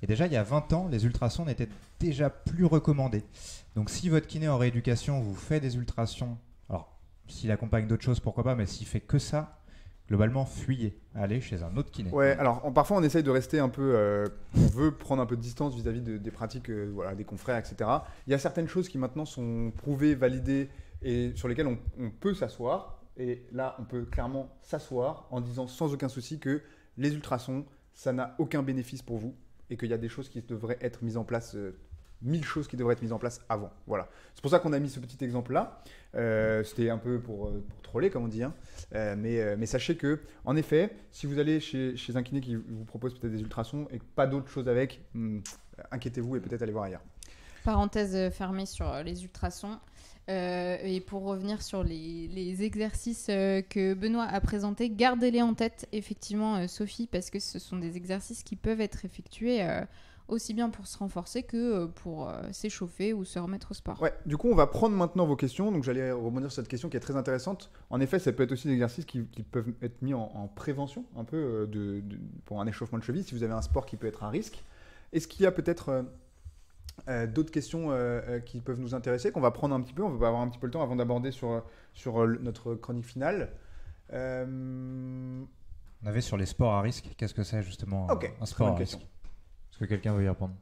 Et déjà, il y a vingt ans, les ultrasons n'étaient déjà plus recommandés. Donc si votre kiné en rééducation vous fait des ultrasons, alors s'il accompagne d'autres choses, pourquoi pas, mais s'il fait que ça, globalement, fuyez, allez chez un autre kiné. Ouais, alors on- parfois on essaye de rester un peu, euh, on veut prendre un peu de distance vis-à-vis de- des pratiques, euh, voilà, des confrères, et cetera. Il y a certaines choses qui maintenant sont prouvées, validées et sur lesquelles on, on peut s'asseoir. Et là, on peut clairement s'asseoir en disant sans aucun souci que les ultrasons, ça n'a aucun bénéfice pour vous et qu'il y a des choses qui devraient être mises en place, euh, mille choses qui devraient être mises en place avant. Voilà. C'est pour ça qu'on a mis ce petit exemple-là. Euh, C'était un peu pour, euh, pour troller, comme on dit. Hein. Euh, mais, euh, mais sachez que, en effet, si vous allez chez, chez un kiné qui vous propose peut-être des ultrasons et pas d'autres choses avec, hum, inquiétez-vous et peut-être allez voir ailleurs. Parenthèse euh, fermée sur euh, les ultrasons. Euh, et pour revenir sur les, les exercices euh, que Benoît a présentés, gardez-les en tête, effectivement, euh, Sophie, parce que ce sont des exercices qui peuvent être effectués euh, aussi bien pour se renforcer que euh, pour euh, s'échauffer ou se remettre au sport. Ouais, du coup, on va prendre maintenant vos questions. Donc, j'allais rebondir sur cette question qui est très intéressante. En effet, ça peut être aussi des exercices qui, qui peuvent être mis en, en prévention, un peu, euh, de, de- pour un échauffement de cheville, si vous avez un sport qui peut être à risque. Est-ce qu'il y a peut-être euh, euh, d'autres questions euh, euh, qui peuvent nous intéresser, qu'on va prendre un petit peu, on va avoir un petit peu le temps avant d'aborder sur, sur euh, notre chronique finale. Euh, On avait sur les sports à risque, qu'est-ce que c'est justement un- Ok, un très sport bonne à question. risque? Est-ce que quelqu'un veut y répondre?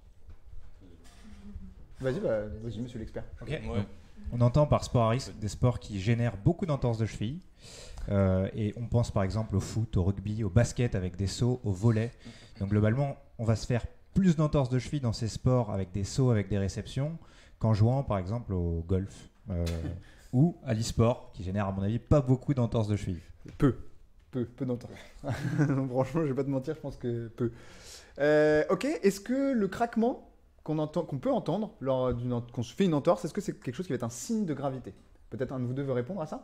Vas-y, bah, vas-y, monsieur l'expert. Ok. Ouais. Donc, on entend par sport à risque des sports qui génèrent beaucoup d'entorses de cheville. Euh, et on pense par exemple au foot, au rugby, au basket avec des sauts, au volley. Donc globalement, on va se faire plus d'entorses de cheville dans ces sports avec des sauts, avec des réceptions, qu'en jouant par exemple au golf euh, ou à l'e-sport, qui génère à mon avis pas beaucoup d'entorses de cheville. Peu, peu, peu d'entendre. Franchement, je vais pas te mentir, je pense que peu. Euh, ok, est-ce que le craquement qu'on entend, qu'on peut entendre lors d'une ent- qu'on se fait une entorse, est-ce que c'est quelque chose qui va être un signe de gravité? Peut-être un de vous deux veut répondre à ça?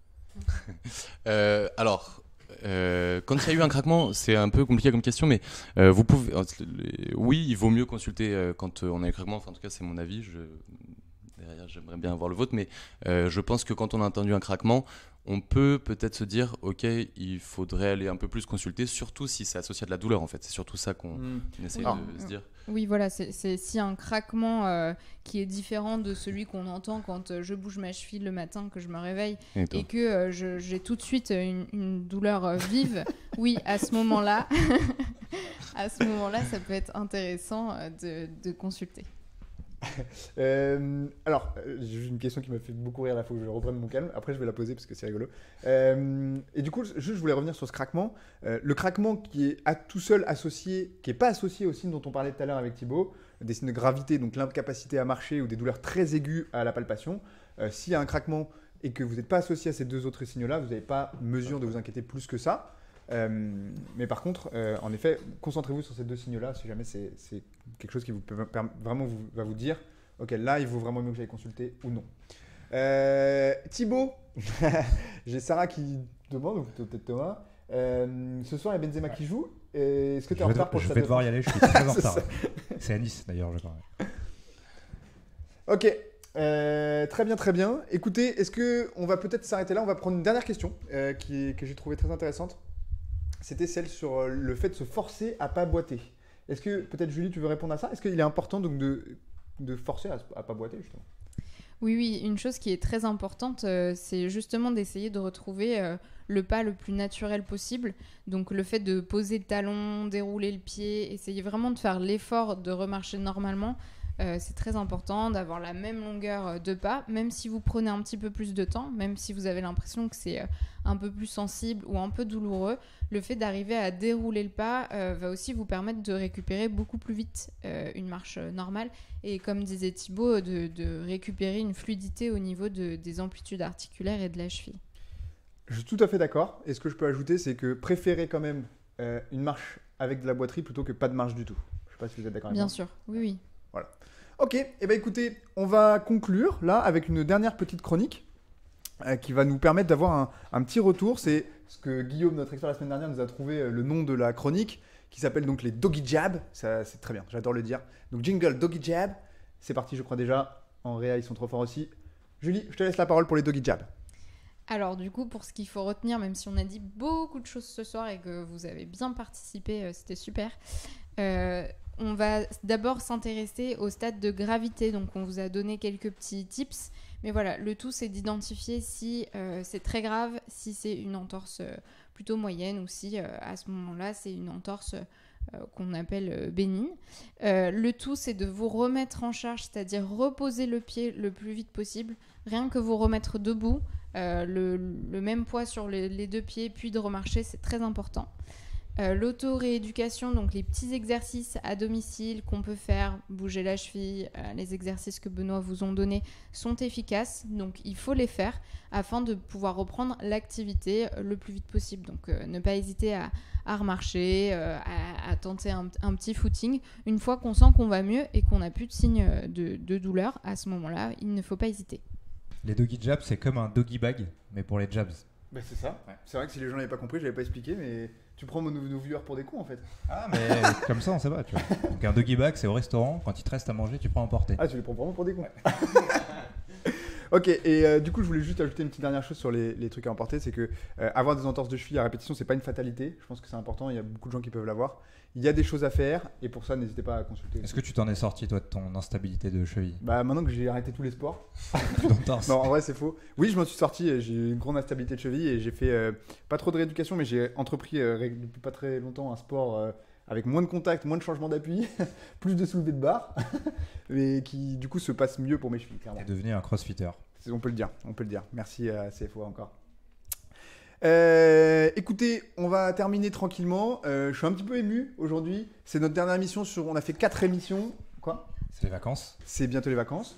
Euh, alors, euh, quand il y a eu un craquement, c'est un peu compliqué comme question, mais euh, vous pouvez. euh, les- Oui, il vaut mieux consulter euh, quand euh, on a eu un craquement. Enfin, en tout cas, c'est mon avis. Je, derrière, j'aimerais bien avoir le vôtre, mais euh, je pense que quand on a entendu un craquement, on peut peut-être se dire, ok, il faudrait aller un peu plus consulter, surtout si c'est associé à de la douleur. En fait, c'est surtout ça qu'on Hmm. essaie Oui. de se dire. Oui, voilà, c'est c'est- si un craquement euh, qui est différent de celui qu'on entend quand euh, je bouge ma cheville le matin, que je me réveille, Et toi et que euh, je- j'ai tout de suite une, une douleur euh, vive, oui, à ce moment-là, à ce moment-là, ça peut être intéressant euh, de, de consulter. Euh, alors, euh, j'ai une question qui m'a fait beaucoup rire, là, il faut que je reprenne mon calme. Après, je vais la poser parce que c'est rigolo. Euh, et du coup, juste, je voulais revenir sur ce craquement. Euh, le craquement qui est à tout seul associé, qui n'est pas associé aux signes dont on parlait tout à l'heure avec Thibaut, des signes de gravité, donc l'incapacité à marcher ou des douleurs très aiguës à la palpation. Euh, S'il y a un craquement et que vous n'êtes pas associé à ces deux autres signes-là, vous n'avez pas mesure de vous inquiéter plus que ça. Euh, mais par contre, euh, en effet, concentrez-vous sur ces deux signes-là si jamais c'est c'est quelque chose qui vous peut per- vraiment vous, va vous dire, ok, là, il vaut vraiment mieux que j'aille consulter ou non. Euh, Thibaut, j'ai Sarah qui demande, ou plutôt peut-être Thomas, euh, ce soir il y a Benzema qui joue. Et Est-ce que tu es en Je vais, retard pour je le vais Stade de devoir y France? aller, je suis très en C'est retard. ça. C'est à Nice d'ailleurs, je crois. Ok, euh, très bien, très bien. Écoutez, est-ce que on va peut-être s'arrêter là? On va prendre une dernière question euh, qui, que j'ai trouvée très intéressante. C'était celle sur euh, le fait de se forcer à pas boiter. Est-ce que peut-être Julie, tu veux répondre à ça? Est-ce qu'il est important donc de, de forcer à, à pas boiter justement? Oui, oui, une chose qui est très importante, euh, c'est justement d'essayer de retrouver euh, le pas le plus naturel possible. Donc le fait de poser le talon, dérouler le pied, essayer vraiment de faire l'effort de remarcher normalement. Euh, c'est très important d'avoir la même longueur de pas, même si vous prenez un petit peu plus de temps, même si vous avez l'impression que c'est euh, un peu plus sensible ou un peu douloureux. Le fait d'arriver à dérouler le pas euh, va aussi vous permettre de récupérer beaucoup plus vite euh, une marche euh, normale. Et comme disait Thibaut, de, de récupérer une fluidité au niveau de, des amplitudes articulaires et de la cheville. Je suis tout à fait d'accord. Et ce que je peux ajouter, c'est que préférez quand même euh, une marche avec de la boiterie plutôt que pas de marche du tout. Je ne sais pas si vous êtes d'accord avec moi. Bien sûr, oui, oui. Ok, et eh ben écoutez, on va conclure là avec une dernière petite chronique euh, qui va nous permettre d'avoir un, un petit retour. C'est ce que Guillaume, notre expert la semaine dernière, nous a trouvé euh, le nom de la chronique qui s'appelle donc les Doggy Jab. Ça, c'est très bien, j'adore le dire. Donc jingle Doggy Jab, c'est parti, je crois déjà. En réa, ils sont trop forts aussi. Julie, je te laisse la parole pour les Doggy Jab. Alors du coup, pour ce qu'il faut retenir, même si on a dit beaucoup de choses ce soir et que vous avez bien participé, euh, c'était super. Euh, on va d'abord s'intéresser au stade de gravité. Donc, on vous a donné quelques petits tips. Mais voilà, le tout, c'est d'identifier si euh, c'est très grave, si c'est une entorse euh, plutôt moyenne ou si, euh, à ce moment-là, c'est une entorse euh, qu'on appelle euh, bénigne. Euh, le tout, c'est de vous remettre en charge, c'est-à-dire reposer le pied le plus vite possible. Rien que vous remettre debout, euh, le, le même poids sur les, les deux pieds, puis de remarcher, c'est très important. Euh, l'auto-rééducation, donc les petits exercices à domicile qu'on peut faire, bouger la cheville, euh, les exercices que Benoît vous ont donnés sont efficaces, donc il faut les faire afin de pouvoir reprendre l'activité le plus vite possible. Donc euh, ne pas hésiter à, à remarcher, euh, à, à tenter un, un petit footing. Une fois qu'on sent qu'on va mieux et qu'on n'a plus de signes de, de douleur, à ce moment-là, il ne faut pas hésiter. Les doggy jabs, c'est comme un doggy bag, mais pour les jabs. Bah, c'est ça. Ouais. C'est vrai que si les gens n'avaient pas compris, je l'avais pas expliqué, mais tu prends nos, nos viewers pour des cons en fait. Ah, mais comme ça, on sait pas, tu vois. Donc un doggy bag, c'est au restaurant, quand il te reste à manger, tu prends à emporter. Ah, tu les prends vraiment pour des cons. Ouais. Ok, et euh, du coup, je voulais juste ajouter une petite dernière chose sur les, les trucs à emporter, c'est que euh, avoir des entorses de cheville à répétition, c'est pas une fatalité. Je pense que c'est important. Il y a beaucoup de gens qui peuvent l'avoir. Il y a des choses à faire, et pour ça, n'hésitez pas à consulter. Est-ce que tu t'en es sorti toi de ton instabilité de cheville? Bah maintenant que j'ai arrêté tous les sports. D'entorse. Non, en vrai, c'est faux. Oui, je m'en suis sorti. J'ai eu une grande instabilité de cheville et j'ai fait euh, pas trop de rééducation, mais j'ai entrepris euh, depuis pas très longtemps un sport euh, avec moins de contact, moins de changement d'appui, plus de soulevé de barre, mais qui du coup se passe mieux pour mes chevilles. Clairement. T'es devenu un crossfitter. On peut le dire, on peut le dire. Merci à C F O encore. Euh, écoutez, on va terminer tranquillement. Euh, je suis un petit peu ému aujourd'hui. C'est notre dernière émission sur. On a fait quatre émissions. Quoi? C'est les vacances. C'est bientôt les vacances.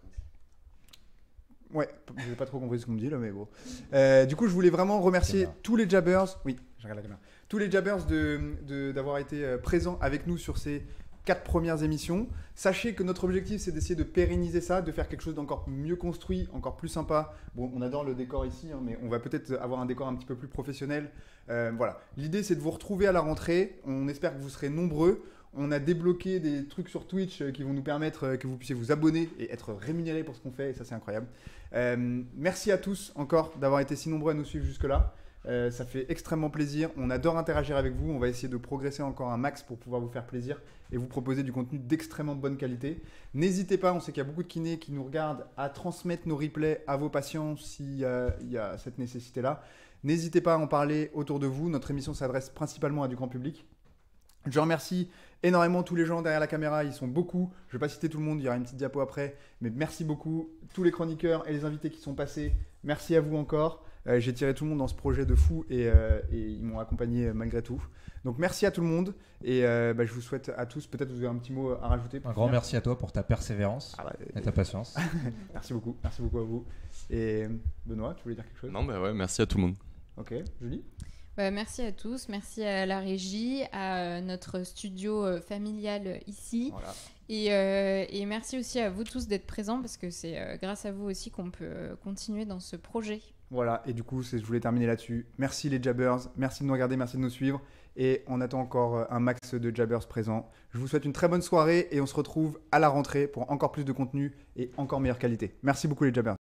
Ouais, j'ai pas trop compris ce qu'on me dit là, mais bon. Euh, du coup, je voulais vraiment remercier tous les jabbers. Oui, je regarde la caméra. Tous les jabbers de, de, d'avoir été présents avec nous sur ces quatre premières émissions. Sachez que notre objectif, c'est d'essayer de pérenniser ça, de faire quelque chose d'encore mieux construit, encore plus sympa. Bon, on adore le décor ici, hein, mais on va peut-être avoir un décor un petit peu plus professionnel. Euh, voilà. L'idée, c'est de vous retrouver à la rentrée. On espère que vous serez nombreux. On a débloqué des trucs sur Twitch qui vont nous permettre que vous puissiez vous abonner et être rémunérés pour ce qu'on fait. Et ça, c'est incroyable. Euh, merci à tous encore d'avoir été si nombreux à nous suivre jusque-là. Euh, ça fait extrêmement plaisir. On adore interagir avec vous. On va essayer de progresser encore un max pour pouvoir vous faire plaisir et vous proposer du contenu d'extrêmement bonne qualité. N'hésitez pas, on sait qu'il y a beaucoup de kinés qui nous regardent, à transmettre nos replays à vos patients s'il euh, y a cette nécessité-là. N'hésitez pas à en parler autour de vous. Notre émission s'adresse principalement à du grand public. Je remercie énormément tous les gens derrière la caméra, ils sont beaucoup. Je ne vais pas citer tout le monde, il y aura une petite diapo après. Mais merci beaucoup, tous les chroniqueurs et les invités qui sont passés. Merci à vous encore. Euh, j'ai tiré tout le monde dans ce projet de fou et, euh, et ils m'ont accompagné malgré tout. Donc merci à tout le monde et euh, bah, je vous souhaite à tous, peut-être vous avez un petit mot à rajouter. Un grand merci à toi pour ta persévérance ah bah, et ta patience. Merci beaucoup, merci beaucoup à vous. Et Benoît, tu voulais dire quelque chose? Non, bah ouais, merci à tout le monde. Ok, Julie? Bah, merci à tous, merci à la régie, à notre studio euh, familial ici. Voilà. Et, euh, et merci aussi à vous tous d'être présents parce que c'est euh, grâce à vous aussi qu'on peut euh, continuer dans ce projet. Voilà, et du coup, c'est, je voulais terminer là-dessus. Merci les jabbers, merci de nous regarder, merci de nous suivre. Et on attend encore un max de jabbers présents. Je vous souhaite une très bonne soirée et on se retrouve à la rentrée pour encore plus de contenu et encore meilleure qualité. Merci beaucoup les jabbers.